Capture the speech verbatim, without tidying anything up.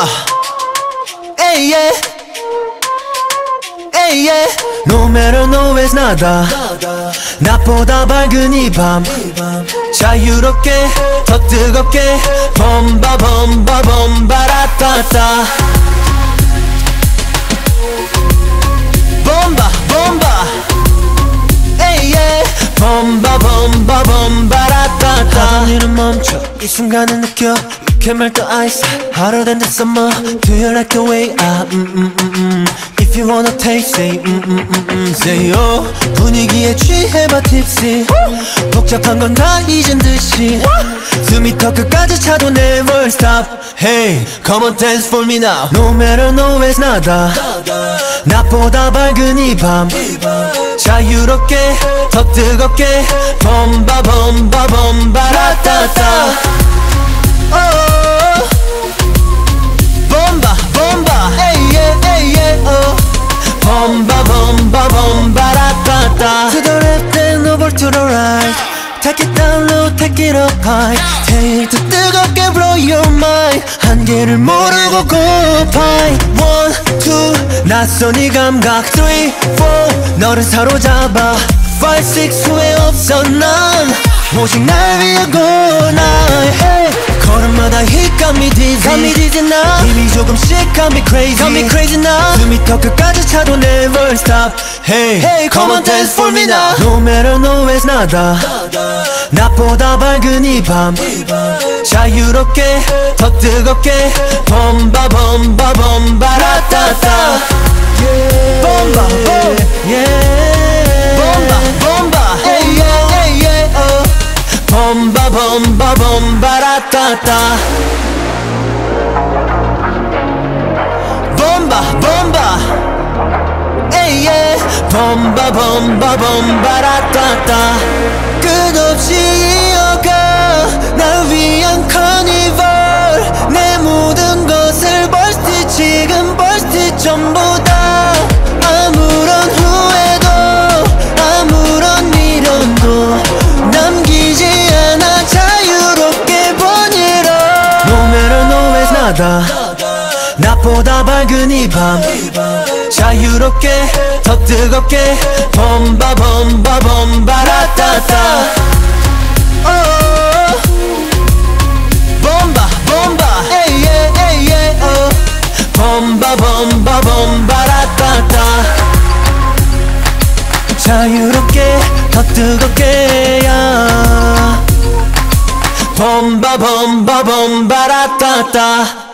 Hey yeah, hey yeah. No matter nowhere's 나다. 낮보다 밝은 이 밤 자유롭게 더 뜨겁게 범바 범바 범바라따따 범바 범바 에이 예 범바 범바 범바라따따 하던 일은 멈춰 이 순간을 느껴 Camel the ice hotter than the summer Do you like the way I mm mm mm mm If you wanna taste say mm mm mm mm Say oh 분위기에 취해봐 tipsy 복잡한 건 다 잊은 듯이 숨이 턱 끝까지 차도 never stop Hey come on dance for me now No matter nowhere's 나다 낮보다 밝은 이 밤 자유롭게 더 뜨겁게 범바 범바 범바라따따 Oh, bomba, bomba, hey yeah, hey yeah, oh, bomba, bomba, bomba, da da da. To the left then over to the right. Take it down low, take it up high. Take to 뜨겁게 blow your mind. 한계를 모르고 고파이. One, two, 낯선 이 감각. Three, four, 너를 사로잡아. Five, six, 후회 없어 난. 오직 날 위해 go night. Hey. 걸음마다 he got me dizzy Got me dizzy now 힘이 조금씩 got me crazy Got me crazy now 숨이 턱 끝까지 차도 never stop Hey, hey come on dance for me now No matter nowhere's 나다 낮보다 밝은 이 밤 자유롭게 더 뜨겁게 범바 범바 범바라따따 범바 범 yeah 범바 범바 hey yeah hey yeah oh 범바 범바 범바라따따 범바 범바 에이 예 범바 범바 범바라따따 끝없이 이어가 날 위한 카니발 내 모든 것을 벌써 지금 벌써 전부 다 아무런 후회도 아무런 미련도 남기지 않아 자유롭게 번이러 No matter nowhere's 나다 낮보다 밝은 이 밤 자유롭게 더 뜨겁게 범바 범바 범바라따따 oh, 범바 범바 에이 예 에이 예 oh, 범바 범바 범바라따따 자유롭게 더 뜨겁게 야 범바 범바 범바라따따